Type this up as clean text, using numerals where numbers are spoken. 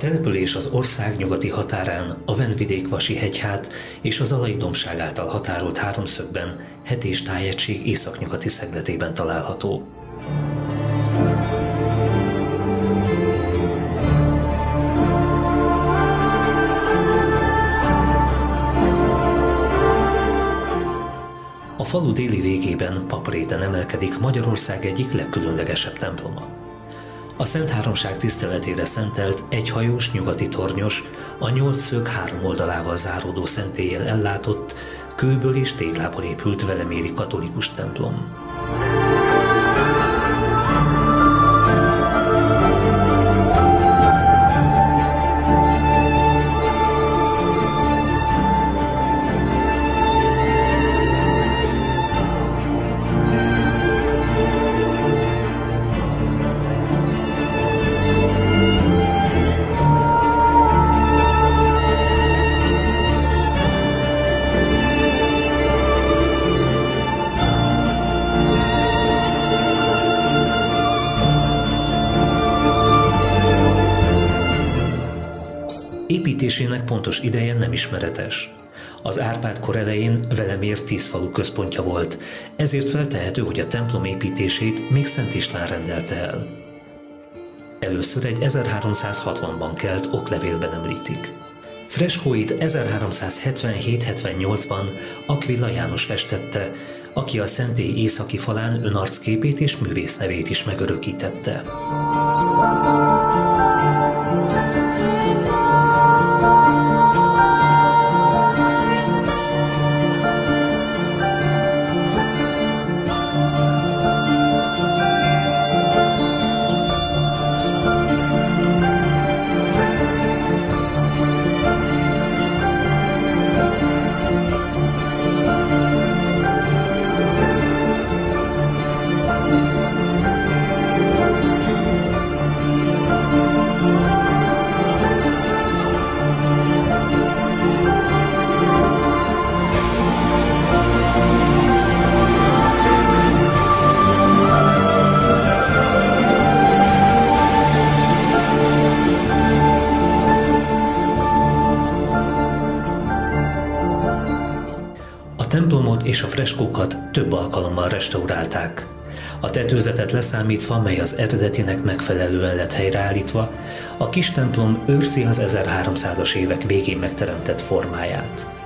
település az ország nyugati határán, a Vendvidék-vasi hegyhát és az Alai-dombság által határolt háromszögben, Hetés tájegység északnyugati szegletében található. A falu déli végében papréten emelkedik Magyarország egyik legkülönlegesebb temploma. A Szent Háromság tiszteletére szentelt egyhajós nyugati tornyos, a 8 szög 3 oldalával záródó szentéllyel ellátott, kőből és téglából épült veleméri katolikus templom. Építésének pontos ideje nem ismeretes. Az Árpád-kor elején Velemér 10 falu központja volt, ezért feltehető, hogy a templom építését még Szent István rendelte el. Először egy 1360-ban kelt oklevélben említik. Freskóit 1377-78-ban Aquila János festette, aki a szentély északi falán önarcképét és művésznevét is megörökítette. A templomot és a freskókat több alkalommal restaurálták. A tetőzetet leszámítva, mely az eredetinek megfelelően lett helyreállítva, a kis templom őrzi az 1300-as évek végén megteremtett formáját.